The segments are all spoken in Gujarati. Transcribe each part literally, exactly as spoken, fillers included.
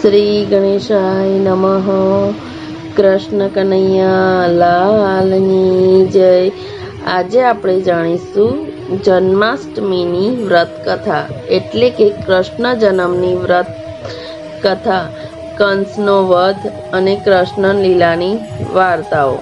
શ્રી ગણેશાય નમઃ. કૃષ્ણ કનૈયા લાલની જય. આજે આપણે જાણીશું જન્માષ્ટમીની વ્રત કથા, એટલે કે કૃષ્ણ જન્મની વ્રત કથા, કંસનો વધ અને કૃષ્ણ લીલાની વાર્તાઓ.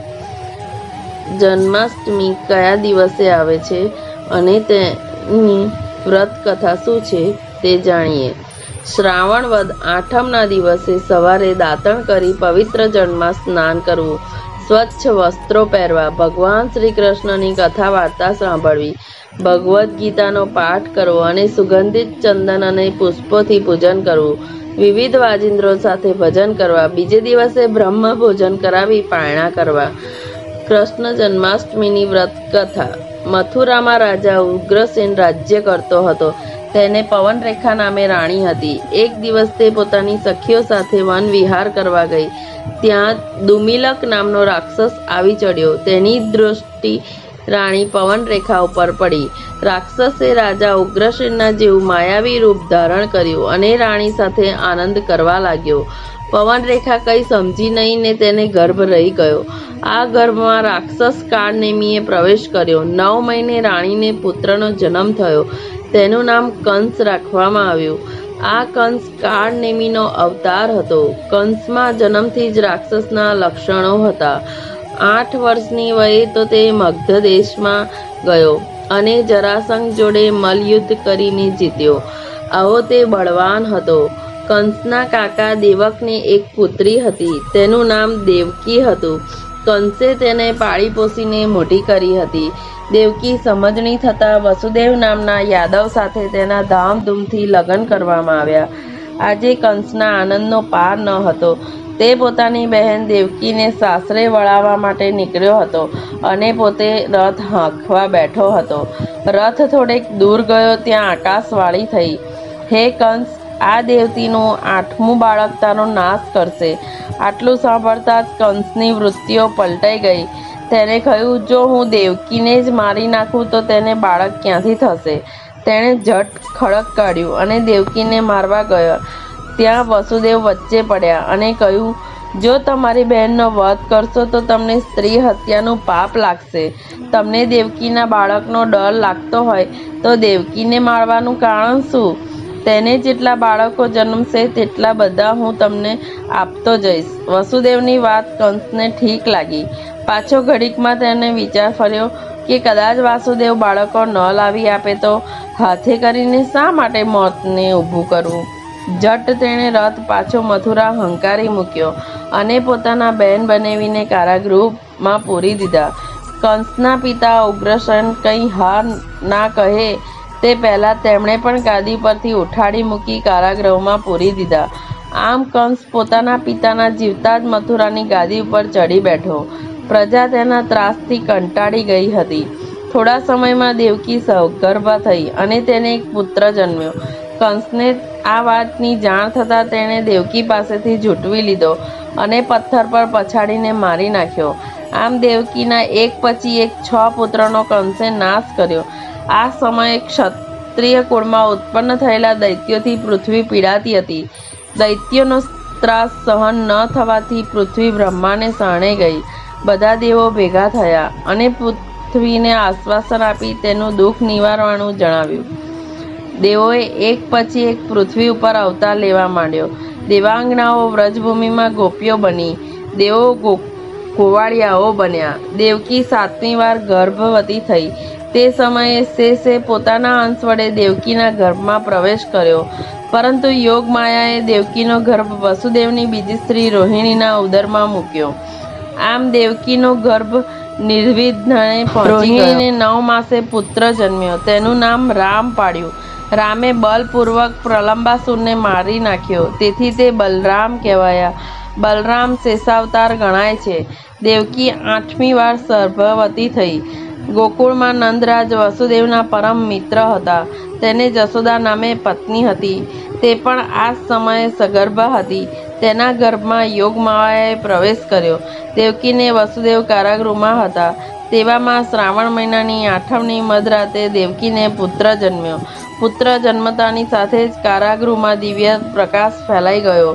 જન્માષ્ટમી કયા દિવસે આવે છે અને તેની વ્રત કથા શું છે તે જાણીએ. શ્રાવણ વદ આઠમના દિવસે સવારે દાંતણ કરી પવિત્ર જળમાં સ્નાન કરવું, સ્વચ્છ વસ્ત્રો પહેરવા, ભગવાન શ્રી કૃષ્ણની કથા વાર્તા સાંભળવી, ભગવદ્ ગીતાનો પાઠ કરવો અને સુગંધિત ચંદન અને પુષ્પોથી પૂજન કરવું, વિવિધ વાજિંદ્રો સાથે ભજન કરવા, બીજે દિવસે બ્રહ્મ ભોજન કરાવી પારણા કરવા. કૃષ્ણ જન્માષ્ટમીની વ્રત કથા. મથુરામાં રાજા ઉગ્રસેન રાજ્ય કરતો હતો. તેને પવનરેખા નામે રાણી હતી. એક દિવસ તે પોતાની સખીઓ સાથે વન વિહાર કરવા ગઈ. ત્યાં દુમિલક નામનો રાક્ષસ આવી ચડ્યો. તેની દૃષ્ટિ રાણી પવનરેખા ઉપર પડી. રાક્ષસે રાજા ઉગ્રસેનના જેવું માયાવી રૂપ ધારણ કર્યું અને રાણી સાથે આનંદ કરવા લાગ્યો. પવનરેખા કંઈ સમજી નહીં ને તેને ગર્ભ રહી ગયો. આ ગર્ભમાં રાક્ષસ કાળનેમીએ પ્રવેશ કર્યો. નવ મહિને રાણીને પુત્રનો જન્મ થયો. તેનું નામ કંસ રાખવામાં આવ્યું. આ કંસ કાળનેમીનો અવતાર હતો. કંસમાં જન્મથી જ રાક્ષસના લક્ષણો હતા. આઠ વર્ષની વયે તો તે મગધ દેશમાં ગયો અને જરાસંઘ જોડે મલયુદ્ધ કરીને જીત્યો. આવો તે બળવાન હતો. કંસના કાકા દેવકને એક પુત્રી હતી. તેનું નામ દેવકી હતું. કંસે તેને પાળી પોસીને મોટી કરી હતી. દેવકી સમજણી થતાં વસુદેવ નામના યાદવ સાથે તેના ધામધૂમથી લગ્ન કરવામાં આવ્યા. આજે કંસના આનંદનો પાર ન હતો. તે પોતાની બહેન દેવકીને સાસરે વળાવવા માટે નીકળ્યો હતો અને પોતે રથ હાંકવા બેઠો હતો. રથ થોડેક દૂર ગયો ત્યાં આકાશવાણી થઈ, હે કંસ, આ દેવતીનું આઠમું બાળક તારો નાશ કરશે. આટલું સાંભળતા જ કંસની વૃત્તિઓ પલટાઈ ગઈ. તેને કહ્યું, જો હું દેવકીને જ મારી નાખું તો તેને બાળક ક્યાંથી થશે? તેણે ઝટ ખડક કાઢ્યું અને દેવકીને મારવા ગયો. ત્યાં વસુદેવ વચ્ચે પડ્યા અને કહ્યું, જો તમારી બહેનનો વધ કરશો તો તમને સ્ત્રી હત્યાનું પાપ લાગશે. તમને દેવકીના બાળકનો ડર લાગતો હોય તો દેવકીને મારવાનું કારણ શું? તેને જેટલા બાળકો જન્મશે તેટલા બધા હું તમને આપતો જઈશ. વસુદેવની વાત કંસને ઠીક લાગી. પાછો ઘડીકમાં તેને વિચાર ફર્યો કે કદાચ વાસુદેવ બાળકો ન લાવી આપે તો હાથે કરીને શા માટે મોતને ઊભું કરવું? જટ તેણે રથ પાછો મથુરા હંકારી મૂક્યો અને પોતાના બહેન બનાવીને કારાગૃહમાં પૂરી દીધા. કંસના પિતા ઉગ્રસેન કંઈ હાર ના કહે તે પહેલાં તેમણે પણ ગાદી પરથી ઉઠાડી મૂકી કારાગૃહમાં પૂરી દીધા. આમ કંસ પોતાના પિતાના જીવતા જ મથુરાની ગાદી ઉપર ચડી બેઠો. પ્રજા તેના ત્રાસથી કંટાળી ગઈ હતી. થોડા સમયમાં દેવકી સગર્ભા થઈ અને તેને એક પુત્ર જન્મ્યો. કંસને આ વાતની જાણ થતાં તેણે દેવકી પાસેથી ઝૂંટવી લીધો અને પથ્થર પર પછાડીને મારી નાખ્યો. આમ દેવકીના એક પછી એક છ પુત્રનો કંસે નાશ કર્યો. આ સમયે ક્ષત્રિય કુળમાં ઉત્પન્ન થયેલા દૈત્યોથી પૃથ્વી પીડાતી હતી. દૈત્યોનો ત્રાસ સહન ન થવાથી પૃથ્વી બ્રહ્માને શરણે ગઈ. બધા દેવો ભેગા થયા અને પૃથ્વીને આશ્વાસન આપી તેનું દુઃખ નિવારવાનું જણાવ્યું. દેવોએ એક પછી એક પૃથ્વી ઉપર અવતાર લેવા માંડ્યો. દેવાંગનાઓ વ્રજભૂમિમાં ગોપીઓ બની. દેવો ગો ગોવાળિયાઓ બન્યા. દેવકી સાતમી વાર ગર્ભવતી થઈ. તે સમયે શેષે પોતાના અંશ વડે દેવકીના ગર્ભમાં પ્રવેશ કર્યો, પરંતુ યોગ માયાએ દેવકીનો ગર્ભ વસુદેવની બીજી સ્ત્રી રોહિણીના ઉદરમાં મૂક્યો. આમ દેવકીનો ગર્ભ નિર્વિઘ્ને પહોંચી ગયો. રોહિણીને નવ માસે પુત્ર જન્મ્યો. તેનું નામ રામ પાડ્યું. રામે બલપૂર્વક પ્રલંબાસુરને મારી નાખ્યો, તેથી તે બલરામ કહેવાયા. બલરામ શેષાવતાર ગણાય છે. દેવકી આઠમી વાર ગર્ભવતી થઈ. ગોકુળમાં નંદરાજ વસુદેવના પરમ મિત્ર હતા. તેને જશોદા નામે પત્ની હતી. તે પણ આ સમયે સગર્ભા હતી. તેના ગર્ભમાં યોગમાયાએ પ્રવેશ કર્યો. દેવકીને વસુદેવ કારાગૃહમાં હતા. તેવામાં શ્રાવણ મહિનાની આઠમની મધરાતે દેવકીને પુત્ર જન્મ્યો. પુત્ર જન્મતાની સાથે જ કારાગૃહમાં દિવ્ય પ્રકાશ ફેલાઈ ગયો.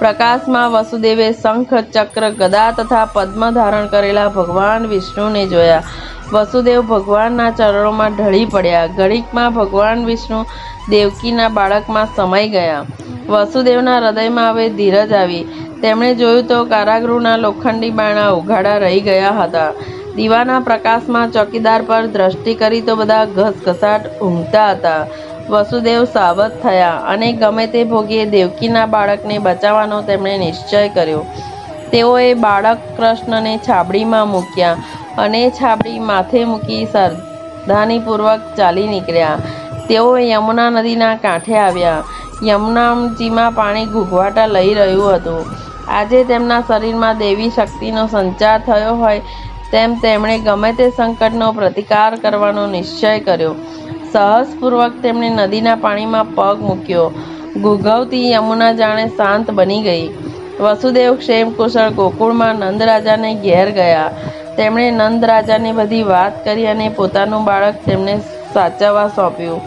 પ્રકાશમાં વસુદેવે શંખ, ચક્ર, ગદા તથા પદ્મ ધારણ કરેલા ભગવાન વિષ્ણુને જોયા. વસુદેવ ભગવાનના ચરણોમાં ઢળી પડ્યા. ઘડીકમાં ભગવાન વિષ્ણુ દેવકીના બાળકમાં સમાઈ ગયા. વસુદેવના હૃદયમાં હવે ધીરજ આવી. તેમણે જોયું તો કારાગૃહના લોખંડી બારણા ઉઘાડા રહી ગયા હતા. દીવાના પ્રકાશમાં ચોકીદાર પર દ્રષ્ટિ કરી તો બધા ઘસઘસાટ ઊંઘતા હતા. વસુદેવ સાવધ થયા અને ગમે તે ભોગે દેવકીના બાળકને બચાવવાનો તેમણે નિશ્ચય કર્યો. તેઓએ બાળક કૃષ્ણને છાબડીમાં મૂક્યા અને છાબડી માથે મૂકી સાવધાનીપૂર્વક ચાલી નીકળ્યા. તેઓ યમુના નદીના કાંઠે આવ્યા. યમુનાજીમાં પાણી ઘૂઘવાટા લઈ રહ્યું હતું. આજે તેમના શરીરમાં દેવી શક્તિનો સંચાર થયો હોય તેમ તેમણે ગમે તે સંકટનો પ્રતિકાર કરવાનો નિશ્ચય કર્યો. સાહસપૂર્વક તેમણે નદીના પાણીમાં પગ મૂક્યો. ઘૂઘવતી યમુના જાણે શાંત બની ગઈ. વસુદેવ ક્ષેમ કુશળ ગોકુળમાં નંદરાજાને ઘેર ગયા. તેમણે નંદરાજાને બધી વાત કરી અને પોતાનું બાળક તેમને સાચવવા સોંપ્યું.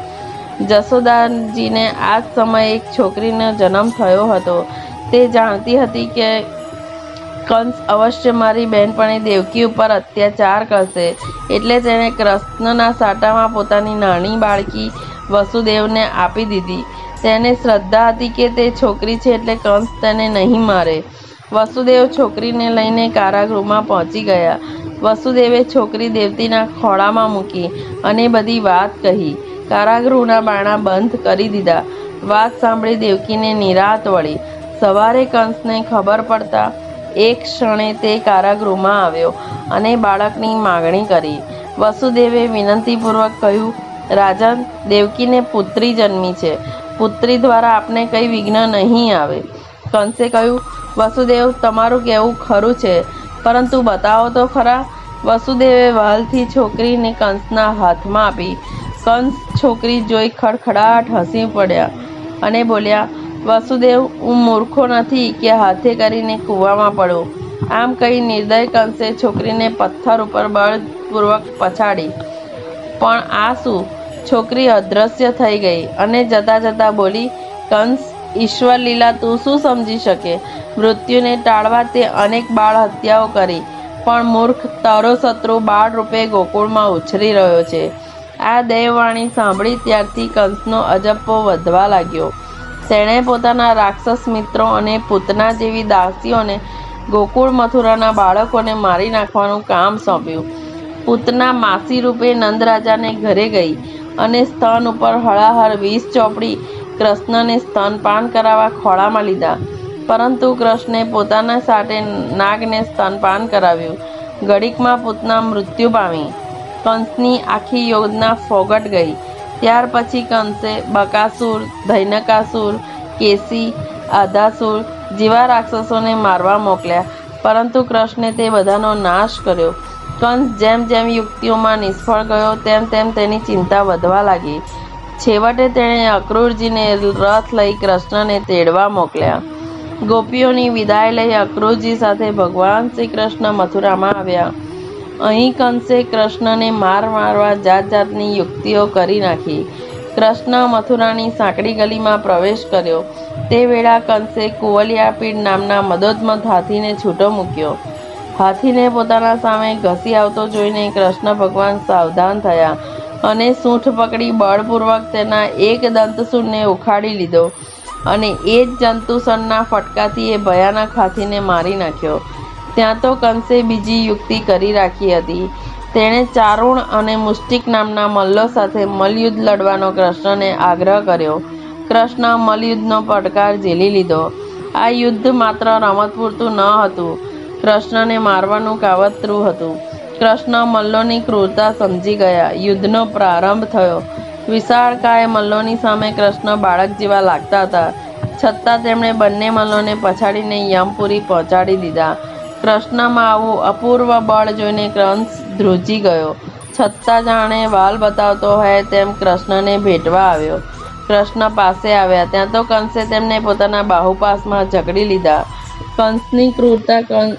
જશોદાજીને આ જ સમયે એક છોકરીનો જન્મ થયો હતો. તે જાણતી હતી કે કંસ અવશ્ય મારી બહેનપણી દેવકી ઉપર અત્યાચાર કરશે, એટલે તેણે કૃષ્ણના સાટામાં પોતાની નાની બાળકી વસુદેવને આપી દીધી. તેને શ્રદ્ધા હતી કે તે છોકરી છે એટલે કંસ તેને નહીં મારે. વસુદેવ છોકરીને લઈને કારાગૃહમાં પહોંચી ગયા. વસુદેવે છોકરી દેવતીના ખોળામાં મૂકી અને બધી વાત કહી. કારાગૃહના બારણા બંધ કરી દીધા. વાત સાંભળી દેવકીને નિરાંત વળી. સવારે કંસને ખબર પડતા એક ક્ષણે તે કારાગૃહમાં આવ્યો અને બાળકની માગણી કરી. વસુદેવે વિનંતીપૂર્વક કહ્યું, રાજન, દેવકીને પુત્રી જન્મી છે. પુત્રી દ્વારા આપને કંઈ વિઘ્ન નહીં આવે. કંસે કહ્યું, વસુદેવ, તમારું કહેવું ખરું છે, પરંતુ બતાવો તો ખરા. વસુદેવે વહાલથી છોકરીને કંસના હાથમાં આપી. કંસ છોકરી જોઈ ખડખડાટ હસી પડ્યા અને બોલ્યા, વસુદેવ, હું મૂર્ખો નથી કે હાથે કરીને કૂવામાં પડું. આમ કહી નિર્દય કંસે છોકરીને પથ્થર ઉપર બળપૂર્વક પછાડી. પણ આ શું? છોકરી અદૃશ્ય થઈ ગઈ અને જતા જતા બોલી, કંસ, ઈશ્વર લીલા તું શું સમજી શકે? મૃત્યુને ટાળવા તે અનેક બાળ હત્યાઓ કરી, પણ મૂર્ખ તારો શત્રુ બાળ રૂપે ગોકુળમાં ઉછરી રહ્યો છે. આ દેવવાણી સાંભળી ત્યારથી કંસનો અજબ્બો વધવા લાગ્યો. તેણે પોતાના રાક્ષસ મિત્રો અને પૂતના જેવી દાસીઓને ગોકુળ મથુરાના બાળકોને મારી નાખવાનું કામ સોંપ્યું. પૂતના માસી રૂપે નંદરાજાને ઘરે ગઈ અને સ્તન ઉપર હળાહળ વીસ ચોપડી કૃષ્ણને સ્તનપાન કરાવવા ખોળામાં લીધા. પરંતુ કૃષ્ણે પોતાના સાટે નાગને સ્તનપાન કરાવ્યું. ઘડીકમાં પૂતના મૃત્યુ પામી. કંસની આખી યોજના ફોગટ ગઈ. ત્યાર પછી કંસે બકાસુર, ધૈનકાસુર, કેસી, આધાસુર જેવા રાક્ષસોને મારવા મોકલ્યા, પરંતુ કૃષ્ણે તે બધાનો નાશ કર્યો. કંસ જેમ જેમ યુક્તિઓમાં નિષ્ફળ ગયો તેમ તેમ તેની ચિંતા વધવા લાગી. છેવટે તેણે અક્રૂરજીને રથ લઈ કૃષ્ણને તેડવા મોકલ્યા. ગોપીઓની વિદાય લઈ અક્રૂરજી સાથે ભગવાન શ્રી કૃષ્ણ મથુરામાં આવ્યા. અહીં કંસે કૃષ્ણને માર મારવા જાત જાતની યુક્તિઓ કરી નાખી. કૃષ્ણ મથુરાની સાંકડી ગલીમાં પ્રવેશ કર્યો. તે વેળા કંસે કુવલિયાપીડ નામના મદોદમત હાથીને છૂટો મૂક્યો. હાથીને પોતાના સામે ઘસી આવતો જોઈને કૃષ્ણ ભગવાન સાવધાન થયા અને સૂંઠ પકડી બળપૂર્વક તેના એક દંતસૂળને ઉખાડી લીધો અને એ જ જંતુસળના ફટકાથી એ ભયાનક હાથીને મારી નાખ્યો. ત્યાં તો કંસે બીજી યુક્તિ કરી રાખી હતી. તેણે ચારુણ અને મુષ્ટિક નામના મલ્લો સાથે મલયુદ્ધ લડવાનો કૃષ્ણને આગ્રહ કર્યો. કૃષ્ણ મલયુદ્ધનો પડકાર ઝીલી લીધો. આ યુદ્ધ માત્ર રમત પૂરતું ન હતું, કૃષ્ણને મારવાનું કાવતરું હતું. કૃષ્ણ મલ્લોની ક્રૂરતા સમજી ગયા. યુદ્ધનો પ્રારંભ થયો. વિશાળકાય મલ્લોની સામે કૃષ્ણ બાળક જેવા લાગતા હતા, છતાં તેમણે બંને મલ્લોને પછાડીને યમપુરી પહોંચાડી દીધા. કૃષ્ણમાં આવું અપૂર્વ બળ જોઈને કંસ ધ્રુજી ગયો, છતાં જાણે વાલ બતાવતો હોય તેમ કૃષ્ણને ભેટવા આવ્યો. કૃષ્ણ પાસે આવ્યા ત્યાં તો કંસે તેમને પોતાના બાહુપાસમાં જકડી લીધા. કંસની ક્રૂરતા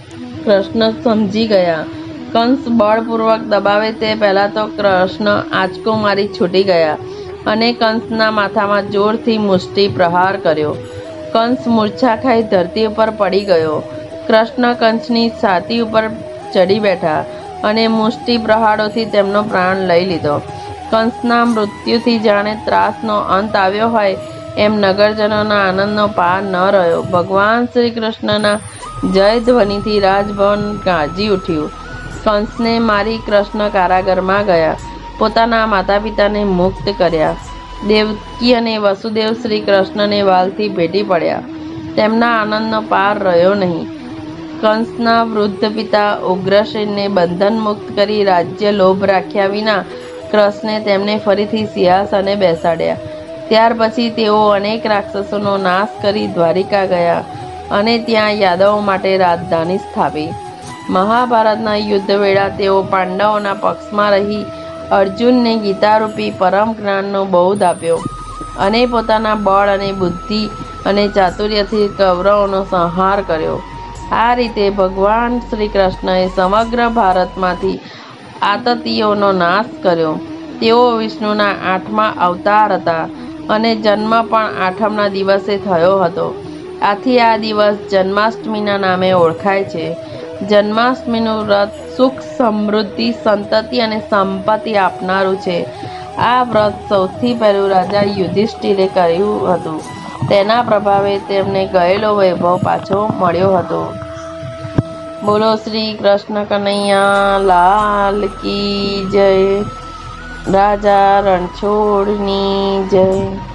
કૃષ્ણ સમજી ગયા. કંસ બળપૂર્વક દબાવે તે પહેલાં તો કૃષ્ણ આંચકો મારી છૂટી ગયા અને કંસના માથામાં જોરથી મુષ્ટિ પ્રહાર કર્યો. કંસ મૂર્છા ખાઈ ધરતી ઉપર પડી ગયો. કૃષ્ણ કંસની છાતી ઉપર ચડી બેઠા અને મુષ્ટિ પ્રહારોથી તેમનો પ્રાણ લઈ લીધો. કંસના મૃત્યુથી જાણે ત્રાસનો અંત આવ્યો હોય એમ નગરજનોના આનંદનો પાર ન રહ્યો. ભગવાન શ્રી કૃષ્ણના જય ધ્વનિથી રાજભવન ગાજી ઉઠ્યું. કંસને મારી કૃષ્ણ કારાગરમાં ગયા, પોતાના માતા પિતાને મુક્ત કર્યા. દેવકી અને વસુદેવ શ્રી કૃષ્ણને વાલથી ભેટી પડ્યા. તેમના આનંદનો પાર રહ્યો નહીં. કંસના વૃદ્ધ પિતા ઉગ્રસેનને બંધન મુક્ત કરી રાજ્ય લોભ રાખ્યા વિના કૃષ્ણે તેમને ફરીથી સિંહાસને બેસાડ્યા. ત્યાર પછી તેઓ અનેક રાક્ષસોનો નાશ કરી દ્વારિકા ગયા અને ત્યાં યાદવો માટે રાજધાની સ્થાપી. મહાભારતના યુદ્ધ વેળા તેઓ પાંડવોના પક્ષમાં રહી અર્જુનને ગીતારૂપી પરમ જ્ઞાનનો બોધ આપ્યો અને પોતાના બળ અને બુદ્ધિ અને ચાતુર્યથી કૌરવોનો સંહાર કર્યો. આ રીતે ભગવાન શ્રી કૃષ્ણએ સમગ્ર ભારતમાંથી આતતીઓનો નાશ કર્યો. તેઓ વિષ્ણુના આઠમા અવતાર હતા અને જન્મ પણ આઠમના દિવસે થયો હતો. આથી આ દિવસ જન્માષ્ટમીના નામે ઓળખાય છે. જન્માષ્ટમીનું વ્રત સુખ, સમૃદ્ધિ, સંતતિ અને સંપત્તિ આપનારું છે. આ વ્રત સૌથી પહેલું રાજા યુધિષ્ઠિરે કર્યું હતું. તેના પ્રભાવે તેમને ગયેલો વૈભવ પાછો મળ્યો હતો. બોલો શ્રી કૃષ્ણ કનૈયા લાલ કી જય. રાજા રણછોડની જય.